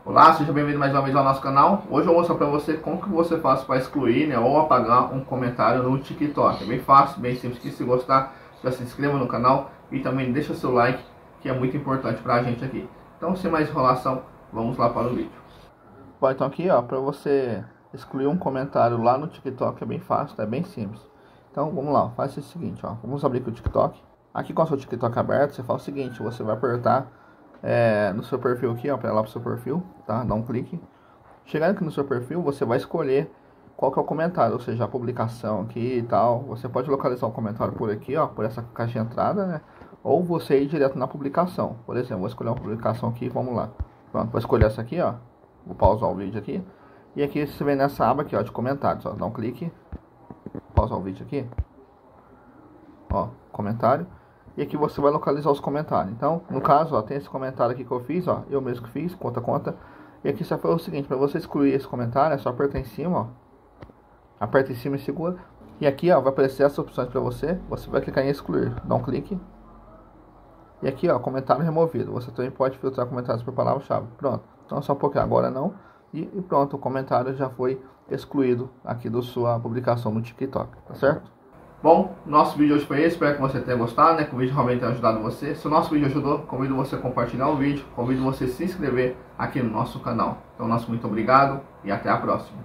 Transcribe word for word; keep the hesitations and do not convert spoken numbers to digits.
Olá, seja bem-vindo mais uma vez ao nosso canal. Hoje eu vou mostrar para você como que você faz para excluir, né, ou apagar um comentário no TikTok. É bem fácil, bem simples. Que se gostar, já se inscreva no canal e também deixa seu like, que é muito importante para a gente aqui. Então, sem mais enrolação, vamos lá para o vídeo. Bom, então aqui, ó, para você excluir um comentário lá no TikTok é bem fácil, tá? É bem simples. Então, vamos lá, faz o seguinte, ó, vamos abrir aqui o TikTok. Aqui com o seu TikTok aberto, você faz o seguinte, você vai apertar É, no seu perfil aqui, ó, para lá pro seu perfil, tá? Dá um clique. Chegando aqui no seu perfil, você vai escolher qual que é o comentário, ou seja, a publicação aqui e tal. Você pode localizar o comentário por aqui, ó, por essa caixa de entrada, né? Ou você ir direto na publicação. Por exemplo, vou escolher uma publicação aqui, vamos lá. Pronto, vou escolher essa aqui, ó. Vou pausar o vídeo aqui. E aqui você vem nessa aba aqui, ó, de comentários, ó. Dá um clique. Pausar o vídeo aqui. Ó, comentário. E aqui você vai localizar os comentários. Então, no caso, ó, tem esse comentário aqui que eu fiz, ó, eu mesmo que fiz, conta conta. E aqui só foi o seguinte, para você excluir esse comentário, é só apertar em cima, ó. Aperta em cima e segura. E aqui, ó, vai aparecer essas opções para você. Você vai clicar em excluir, dá um clique. E aqui, ó, comentário removido. Você também pode filtrar comentários por palavra-chave. Pronto. Então, só um pouquinho, agora não. E, e pronto, o comentário já foi excluído aqui da sua publicação no TikTok, tá certo? Bom, nosso vídeo hoje foi esse, espero que você tenha gostado, né, que o vídeo realmente tenha ajudado você. Se o nosso vídeo ajudou, convido você a compartilhar o vídeo, convido você a se inscrever aqui no nosso canal. Então, nosso muito obrigado e até a próxima.